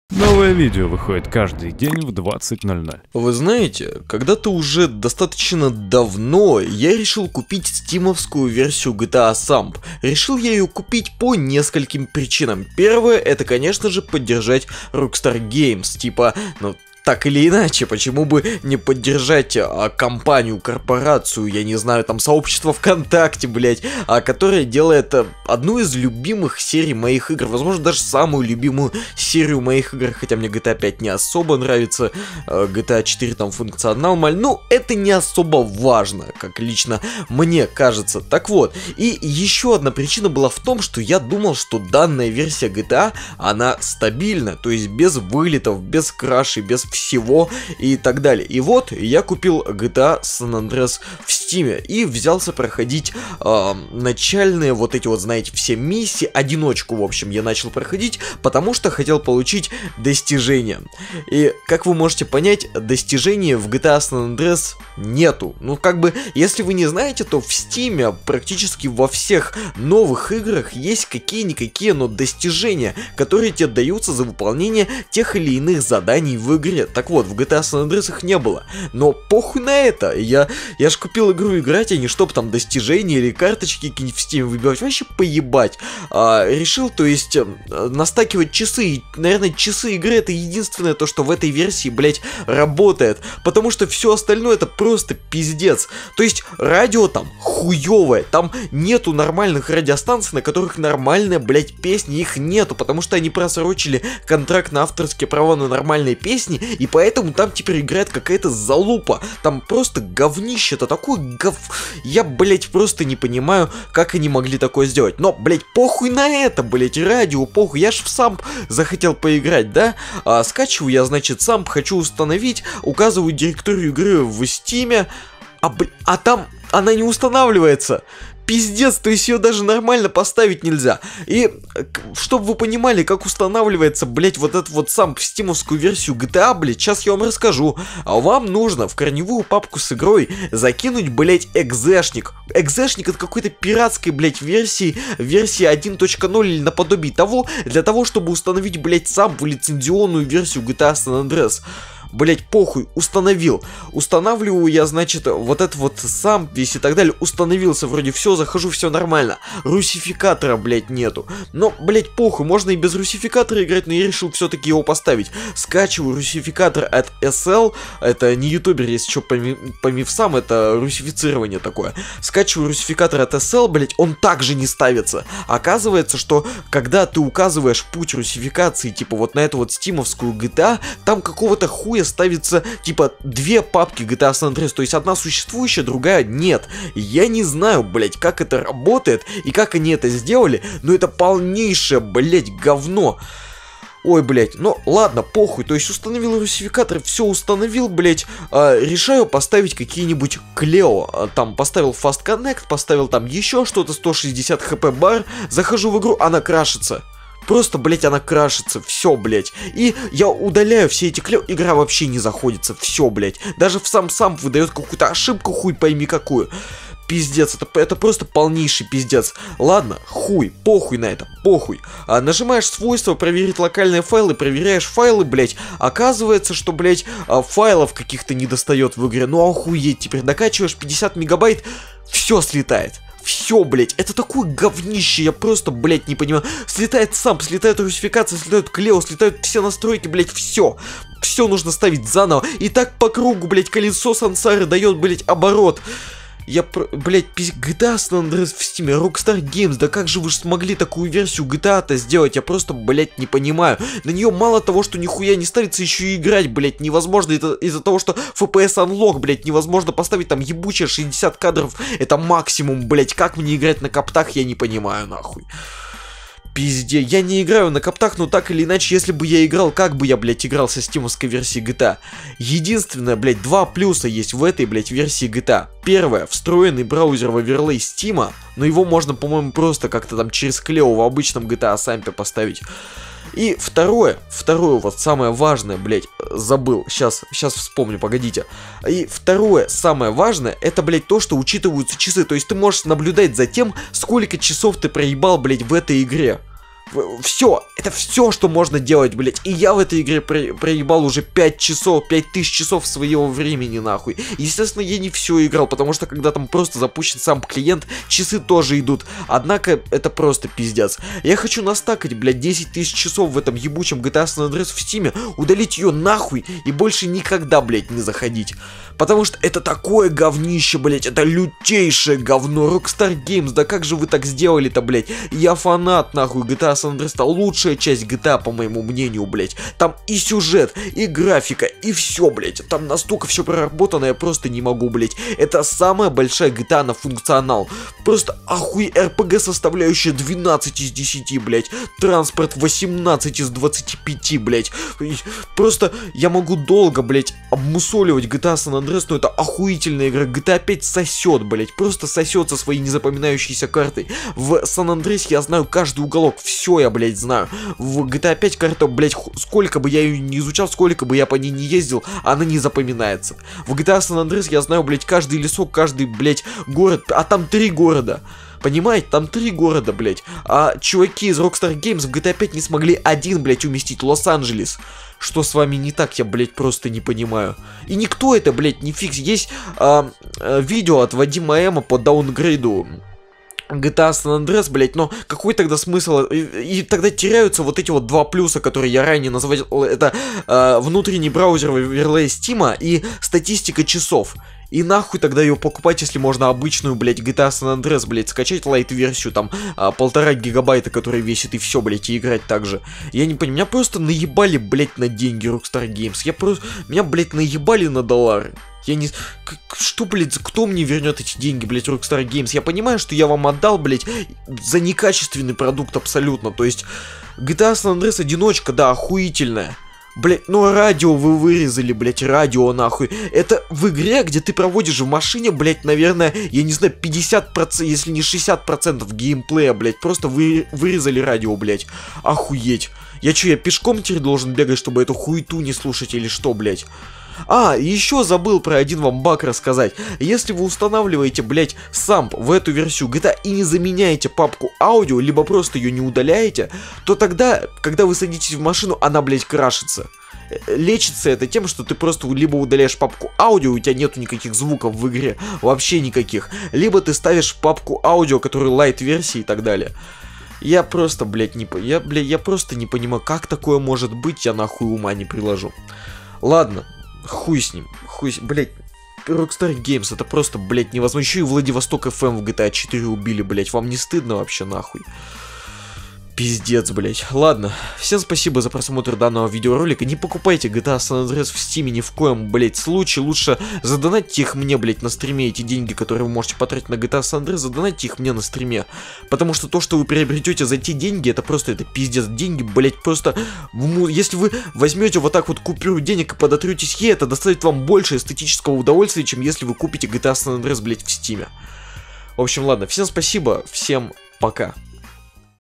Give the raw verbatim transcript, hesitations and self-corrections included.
Новое видео выходит каждый день в двадцать ноль ноль. Вы знаете, когда-то уже достаточно давно я решил купить стимовскую версию джи ти эй Samp. Решил я ее купить по нескольким причинам. Первое, это, конечно же, поддержать Rockstar Games. Типа, ну... Так или иначе, почему бы не поддержать а, компанию, корпорацию, я не знаю, там сообщество ВКонтакте, блять, а, которое делает а, одну из любимых серий моих игр, возможно, даже самую любимую серию моих игр, хотя мне джи ти эй пять не особо нравится, а, джи ти эй четыре там функционал маль, ну, это не особо важно, как лично мне кажется. Так вот, и еще одна причина была в том, что я думал, что данная версия джи ти эй, она стабильна, то есть без вылетов, без крашей, без всего и так далее. И вот я купил джи ти эй San Andreas в Steam и взялся проходить э, начальные вот эти вот, знаете, все миссии, одиночку, в общем, я начал проходить, потому что хотел получить достижения. И, как вы можете понять, достижений в джи ти эй San Andreas нету. Ну, как бы, если вы не знаете, то в Steam практически во всех новых играх есть какие-никакие, но достижения, которые тебе даются за выполнение тех или иных заданий в игре. Так вот, в джи ти эй San Andreas их не было. Но похуй на это. Я, я ж купил игру играть, а не чтобы там достижения или карточки какие-нибудь в Steam выбивать. Вообще поебать. А, решил, то есть, настакивать часы. И, наверное, часы игры это единственное то, что в этой версии, блять, работает. Потому что все остальное это просто пиздец. То есть, радио там хуевое. Там нету нормальных радиостанций, на которых нормальная, блять, песни. Их нету, потому что они просрочили контракт на авторские права на нормальные песни. И поэтому там теперь играет какая-то залупа. Там просто говнище. Это такой гов... Я, блять, просто не понимаю, как они могли такое сделать. Но, блять, похуй на это, блять, радио, похуй. Я ж в Samp захотел поиграть, да? А, скачиваю я, значит, Samp, хочу установить. Указываю директорию игры в Steam. А, бл... а там она не устанавливается. Пиздец, то есть ее даже нормально поставить нельзя. И, чтобы вы понимали, как устанавливается, блять, вот этот вот сам стимовскую версию джи ти эй, блять, сейчас я вам расскажу. А вам нужно в корневую папку с игрой закинуть, блять, экзешник. Экзешник от какой-то пиратской, блять, версии, версии один точка ноль или наподобие того, для того, чтобы установить, блять, сам в лицензионную версию джи ти эй San Andreas. Блять, похуй, установил. Устанавливаю я, значит, вот это вот сам весь и так далее. Установился, вроде все, захожу, все нормально. Русификатора, блять, нету. Но, блять, похуй, можно и без русификатора играть, но я решил все-таки его поставить. Скачиваю русификатор от эс эл. Это не ютубер, если что, по, ми по мифсам, это русифицирование такое. Скачиваю русификатор от эс эл, блять, он также не ставится. Оказывается, что когда ты указываешь путь русификации, типа вот на эту вот стимовскую джи ти эй, там какого-то хуя ставится, типа, две папки джи ти эй San Andreas, то есть одна существующая, другая нет. Я не знаю, блять, как это работает и как они это сделали, но это полнейшее, блять, говно. Ой, блять, ну ладно, похуй, то есть установил русификатор, все установил, блять, э, решаю поставить какие-нибудь Клео, э, там поставил Fast Connect, поставил там еще что-то, сто шестьдесят хп бар, захожу в игру, она крашится. Просто, блять, она крашится, все, блять. И я удаляю все эти клео, игра вообще не заходится, все, блять. Даже в сам сам выдает какую-то ошибку, хуй пойми какую. Пиздец, это, это просто полнейший пиздец. Ладно, хуй, похуй на это, похуй. А, нажимаешь свойства, проверить локальные файлы, проверяешь файлы, блять. Оказывается, что, блять, а, файлов каких-то не достает в игре. Ну охуеть, теперь докачиваешь пятьдесят мегабайт, все слетает. Все, блять, это такое говнище, я просто, блять, не понимаю. Слетает сам, слетает русификация, слетают клео, слетают все настройки, блять, все. Все нужно ставить заново. И так по кругу, блять, колесо сансары дает, блять, оборот. Я, блять, джи ти эй San Andreas в Steam, Rockstar Games, да как же вы же смогли такую версию джи ти эй-то сделать? Я просто, блять, не понимаю. На нее мало того, что нихуя не ставится, еще и играть, блять, невозможно. Это из-за того, что эф пи эс Unlock, блять, невозможно поставить там ебучие шестьдесят кадров. Это максимум, блять, как мне играть на коптах, я не понимаю, нахуй. Пизде, я не играю на коптах, но так или иначе, если бы я играл, как бы я, блядь, играл со стимовской версии джи ти эй? Единственное, блядь, два плюса есть в этой, блядь, версии джи ти эй. Первое, встроенный браузер в оверлей Стима, но его можно, по-моему, просто как-то там через Клео в обычном джи ти эй Samp поставить. И второе, второе, вот самое важное, блять, забыл, сейчас, сейчас вспомню, погодите. И второе, самое важное, это, блять, то, что учитываются часы. То есть ты можешь наблюдать за тем, сколько часов ты проебал, блять, в этой игре. Все, это все, что можно делать, блять. И я в этой игре про проебал уже пять часов, пять тысяч часов своего времени, нахуй. Естественно, я не все играл, потому что когда там просто запущен сам клиент, часы тоже идут. Однако, это просто пиздец. Я хочу настакать, блядь, десять тысяч часов в этом ебучем джи ти эй San Andreas в стиме, удалить ее нахуй и больше никогда, блядь, не заходить. Потому что это такое говнище, блядь, это лютейшее говно. Rockstar Games, да как же вы так сделали-то, блядь? Я фанат, нахуй, джи ти эй San Andreas, это лучшая часть джи ти эй, по моему мнению, блядь. Там и сюжет, и графика, и все, блядь. Там настолько все проработано, я просто не могу, блядь. Это самая большая джи ти эй на функционал. Просто охуй, эр пи джи составляющая двенадцать из десяти, блядь. Транспорт восемнадцать из двадцати пяти, блядь. Просто я могу долго, блядь, обмусоливать джи ти эй San Andreas, но это охуительная игра. джи ти эй пять сосет, блядь, просто сосет со своей незапоминающейся картой. В San Andreas я знаю каждый уголок, все я, блядь, знаю. В джи ти эй пять карта, блядь, сколько бы я ее не изучал, сколько бы я по ней не ездил, она не запоминается. В джи ти эй San Andreas я знаю, блядь, каждый лесок, каждый, блядь, город, а там три города. Понимаете, там три города, блядь. А чуваки из Rockstar Games в джи ти эй пять не смогли один, блядь, уместить Лос-Анджелес. Что с вами не так, я, блядь, просто не понимаю. И никто это, блядь, не фикс. Есть а, а, видео от Вадима Эма по даунгрейду джи ти эй San Andreas, блять, но какой тогда смысл? И, и тогда теряются вот эти вот два плюса, которые я ранее назвал. Это э, внутренний браузер в оверлей Steam и статистика часов. И нахуй тогда ее покупать, если можно обычную, блять, джи ти эй San Andreas, блять, скачать лайт-версию, там, а, полтора гигабайта, которая весит, и все, блять, и играть так же. Я не понимаю, меня просто наебали, блять, на деньги Rockstar Games. Я просто, меня, блять, наебали на доллары. Я не... Что, блядь, кто мне вернет эти деньги, блядь, Rockstar Games? Я понимаю, что я вам отдал, блядь, за некачественный продукт абсолютно. То есть, джи ти эй San Andreas одиночка, да, охуительная. Блять, ну радио вы вырезали, блять, радио нахуй. Это в игре, где ты проводишь в машине, блять, наверное, я не знаю, пятьдесят процентов, если не шестьдесят процентов геймплея, блять. Просто вы вырезали радио, блять. Охуеть. Я чё, я пешком теперь должен бегать, чтобы эту хуету не слушать или что, блять? А, еще забыл про один вам баг рассказать. Если вы устанавливаете, блять, самп в эту версию джи ти эй и не заменяете папку аудио, либо просто ее не удаляете, то тогда, когда вы садитесь в машину, она, блять, крашится. Лечится это тем, что ты просто либо удаляешь папку аудио, у тебя нету никаких звуков в игре, вообще никаких, либо ты ставишь папку аудио, которая лайт-версии и так далее. Я просто, блять, не, я, блядь, я просто не понимаю, как такое может быть, я нахуй ума не приложу. Ладно. Хуй с ним, хуй с... Блять, Rockstar Games, это просто, блять, невозможно. Еще и Владивосток эф эм в джи ти эй четыре убили, блять. Вам не стыдно вообще, нахуй? Пиздец, блять. Ладно, всем спасибо за просмотр данного видеоролика. Не покупайте джи ти эй San Andreas в стиме ни в коем, блять, случае. Лучше задонатьте их мне, блять, на стриме. Эти деньги, которые вы можете потратить на джи ти эй San Andreas, задонатьте их мне на стриме. Потому что то, что вы приобретете за те деньги, это просто, это пиздец. Деньги, блять, просто... Если вы возьмете вот так вот купюру денег и подотретесь ей, это доставит вам больше эстетического удовольствия, чем если вы купите джи ти эй San Andreas, блять, в стиме. В общем, ладно, всем спасибо, всем пока.